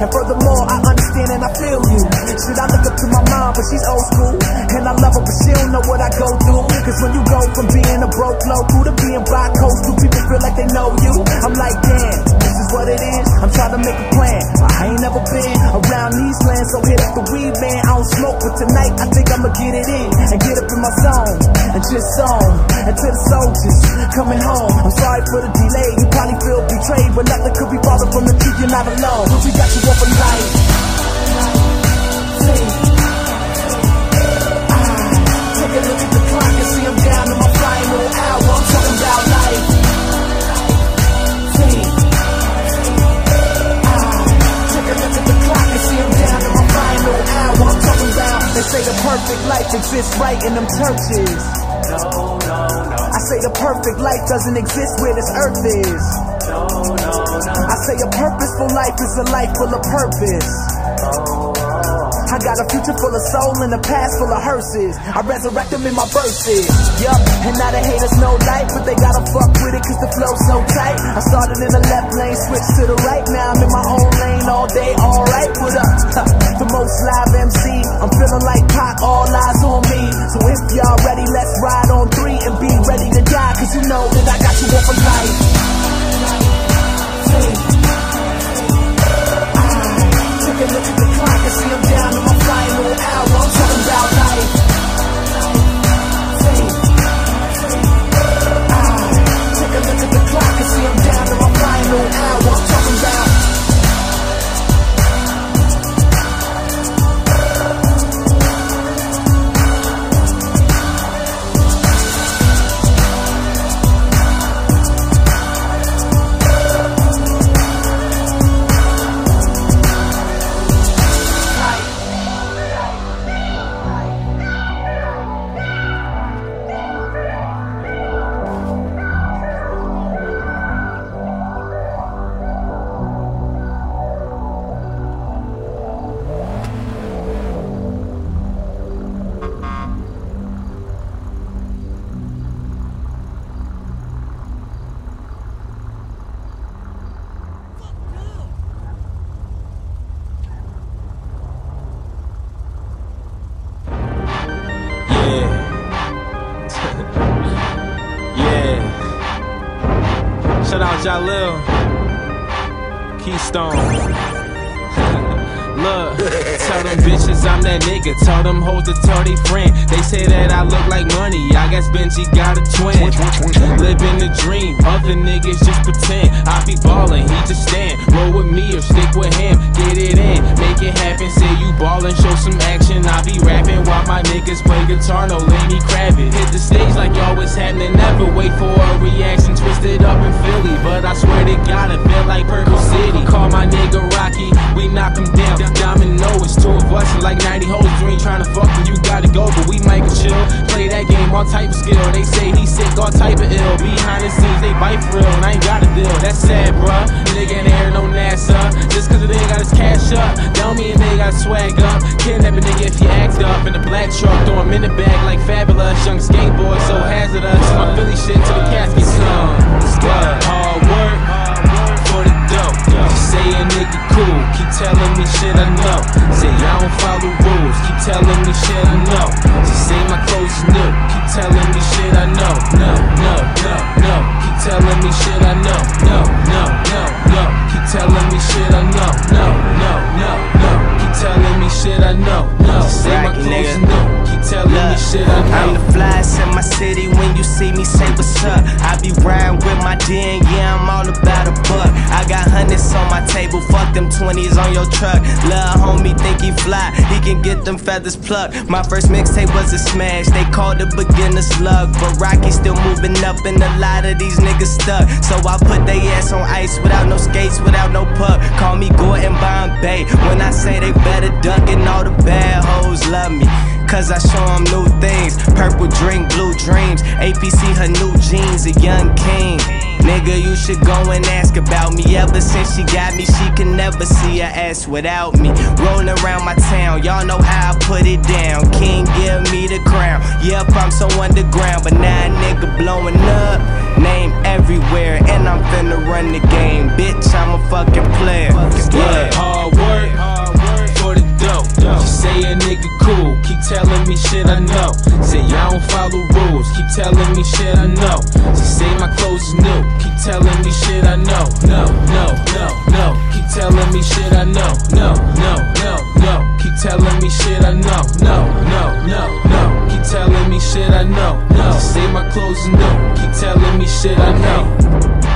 And furthermore, I understand and I feel you. Should I look up to my mom, but she's old school, and I love her, but she don't know what I go through. Cause when you go from being a broke local to being bi-coastal, people feel like they know you. I'm like, damn, this is what it is. I'm trying to make a plan. I ain't never been around these lands, so hit up the weed, man. I don't smoke, but tonight I think I'ma get it in and get up in my zone and just zone. And to the soldiers coming home, I'm sorry for the delay. You probably feel betrayed, but nothing could be farther from the truth. You're not alone. We got you up for life. Take a look at the clock and see I'm down to my final hour. I'm talking about life. Take a look at the clock and see I'm down to my final hour. I'm talking about. They say the perfect life exists right in them churches. No. I say the perfect life doesn't exist where this earth is. No. I say a purposeful life is a life full of purpose. I got a future full of soul and a past full of hearses. I resurrect them in my verses. Yup, and now the haters know life, but they gotta fuck with it cause the flow's so tight. I started in the left lane, switched to the right. Now I'm in my own lane all day, alright. What up? The most live MC. I'm feeling like Pac, all eyes on me. So if y'all ready, let's ride on 3 and be ready to die. Cause you know that I got you up for life. Take a look at the clock and see I'm down to my final hour. I'm talking about life. Take a look at the clock and see I'm down to my final hour. I'm talking about. Shout out Jalil, Keystone. Look, tell them bitches I'm that nigga. Tell them hoes to tell they friend. They say that I look like money. I guess Benji got a twin. Living the dream, other niggas just pretend. I be ballin', he just stand. Roll with me or stick with him. Get it in, make it happen. Say you ballin', show some action. I be rapping while my niggas play guitar. No Lenny Kravitz. Hit the stage like always happening. Never wait for a reaction. Twisted up in Philly, but I swear to God it feel like Purple City. Call my nigga Rocky, we knock him down. Domino, it's 2 of us and like 90 hoes. You ain't tryna fuck and you gotta go, but we might chill. Play that game, all type of skill. They say he sick, all type of ill. Behind the scenes, they bite for real, and I ain't got a deal. That's sad, bruh. Nigga in the air, no NASA. Just cause the nigga got his cash up, don't mean a nigga got swag up. Kidnap a nigga if you act up. In the black truck, throw him in the bag like Fabulous. Young skateboard, so hazardous. My Philly shit till the casket's come. Hard work for the dope. Say a nigga cool, keep telling me shit I know. Say I don't follow rules, keep telling me shit I know. She say my clothes is new, keep telling me shit I know. No, keep telling me shit I know. No, keep telling me shit I know. No, keep telling me shit I know. She say my clothes is new, keep telling me shit I know. I'm the flyest in my city, when you see me say what's up. I be riding with my D and yeah, I'm all about a buck. I got hundreds on my table, fuck them 20s on your truck. Lil' homie think he fly, he can get them feathers plucked. My first mixtape was a smash, they called it beginner slug. But Rocky still moving up and a lot of these niggas stuck. So I put they ass on ice without no skates, without no puck. Call me Gordon Bombay, when I say they better duck and all the bad hoes love me. cause I show them new things. Purple drink, blue dreams. APC her new jeans, a young king. Nigga, you should go and ask about me. Ever since she got me, she can never see her ass without me. Rolling around my town, y'all know how I put it down. King give me the crown. Yep, I'm so underground, but now a nigga blowing up. Name everywhere, and I'm finna run the game. Bitch, I'm a fucking player. Yeah. Hard work for the dough. She say a nigga cool, keep telling me shit I know. Say y'all don't follow rules, keep telling me shit I know. She say my clothes is new, keep telling me shit I know. No, keep telling me shit I know. No, keep telling me shit I know. No, keep telling me shit I know. She say my clothes is new, keep telling me shit I know.